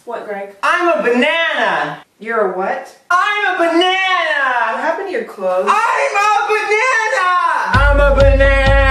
What, Greg? I'm a banana! You're a what? I'm a banana! What happened to your clothes? I'm a banana! I'm a banana!